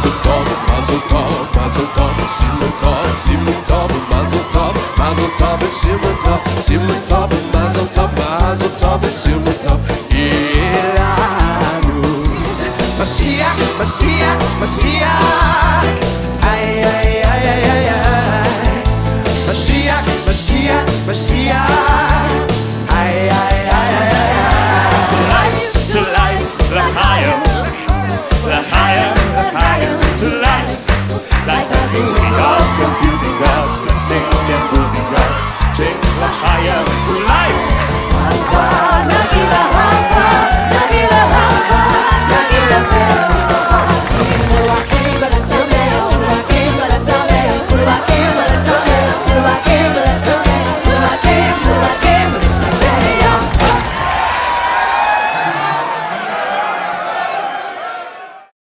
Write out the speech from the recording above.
Mazel tov, mazel tov, simmen tov, mazel tov, simmen tov, mazel tov, simmen tov, Elanu. Mashiach, Mashiach, Mashiach, ay, ay, ay, ay, ay, ay. Mashiach, Mashiach, Mashiach.